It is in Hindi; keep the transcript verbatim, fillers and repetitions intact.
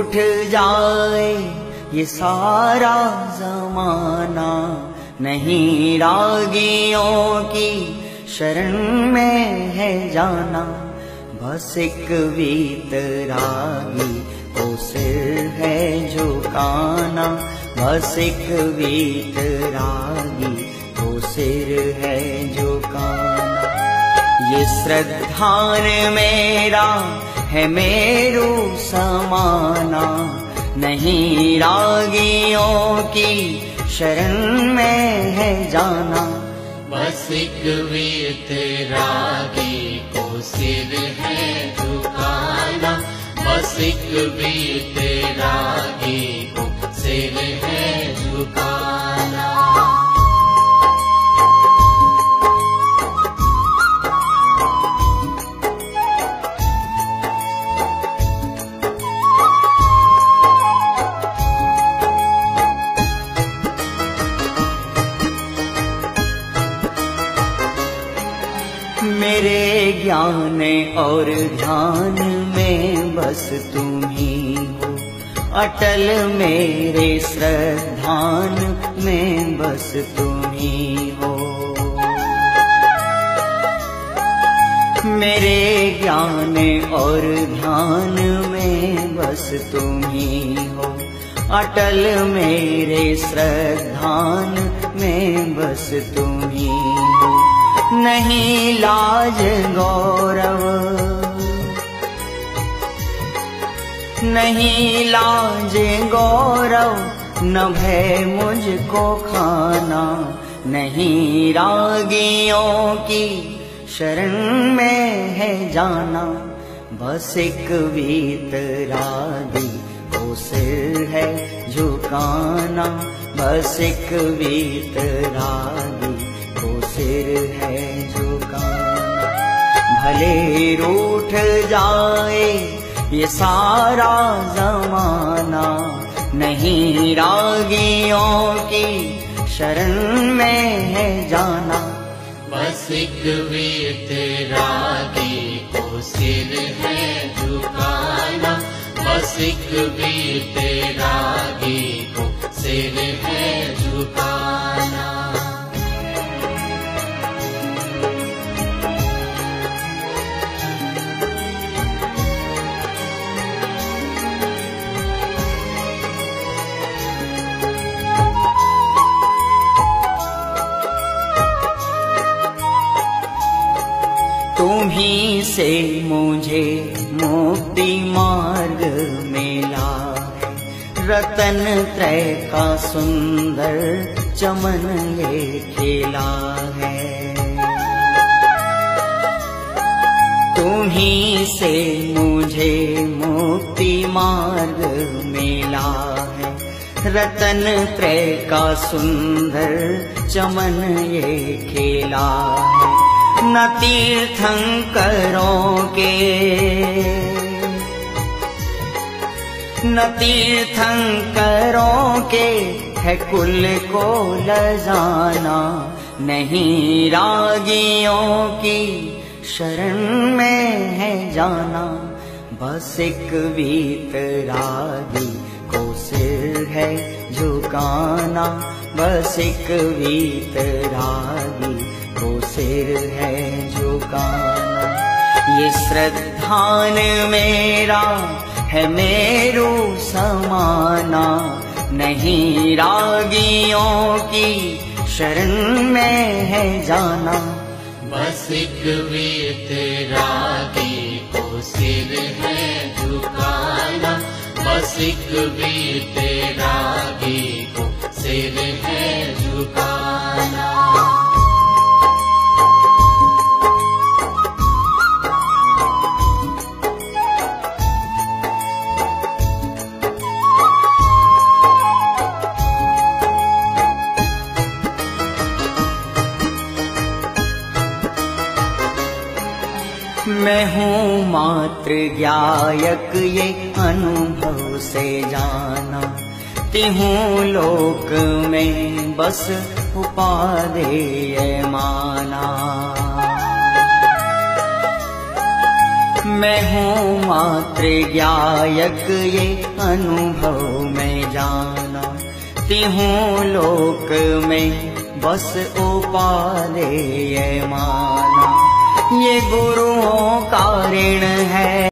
रूठ जाए ये सारा जमाना, नहीं रागियों की शरण में है जाना। बस एक वीतरागी को सिर है झुकाना, बस एक वीतरागी को सिर है झुकाना। ये श्रद्धान मेरा है मेरू समाना, नहीं रागियों की शरण में है जाना। बस एक वीतरागी को सिर है झुकाना, बस एक वीतरागी को सिर है झुकाना। मेरे ज्ञान और ध्यान में बस तुम ही हो, अटल मेरे श्रद्धान में बस तुम ही हो। मेरे ज्ञान और ध्यान में बस तुम ही हो, अटल मेरे श्रद्धान में बस तुम ही हो। नहीं लाज गौरव, नहीं लाज गौरव, न भय मुझको खाना, नहीं रागियों की शरण में है जाना। बस एक वीतरागी को सिर है झुकाना, बस एक वीतरागी को सिर है झुकाना। भले रूठ जाए ये सारा जमाना, नहीं रागियों की शरण में है जाना। बस एक वीतरागी को सिर है झुकाना, बस एक वीतरागी को सिर है झुकाना। तुम्हीं से मुझे मुक्ति मार्ग मिला है, रतन त्रय का सुंदर चमन ये खिला है। तुम्हीं से मुझे मुक्ति मार्ग मिला है, रतन त्रय का सुंदर चमन ये खिला है। न तीर्थंकरों के, न तीर्थंकरों के है कुल को लजाना, नहीं रागियों की शरण में है जाना। बस एक वीतरागी को सिर है झुकाना, बस एक वीतरागी को सिर है झुकाना। ये श्रद्धान मेरा है मेरू समाना, नहीं रागियों की शरण में है जाना। बस एक वीतरागी को सिर है झुकाना, बस एक वीतरागी को सिर है झुकाना। मैं हूँ मात्र ज्ञायक ये अनुभव से जाना, तिहूँ लोक में बस उपादेय माना। मैं हूँ मात्र ज्ञायक ये अनुभव में जाना, तिहूँ लोक में बस उपादेय ये माना। ये गुरुओं का ऋण है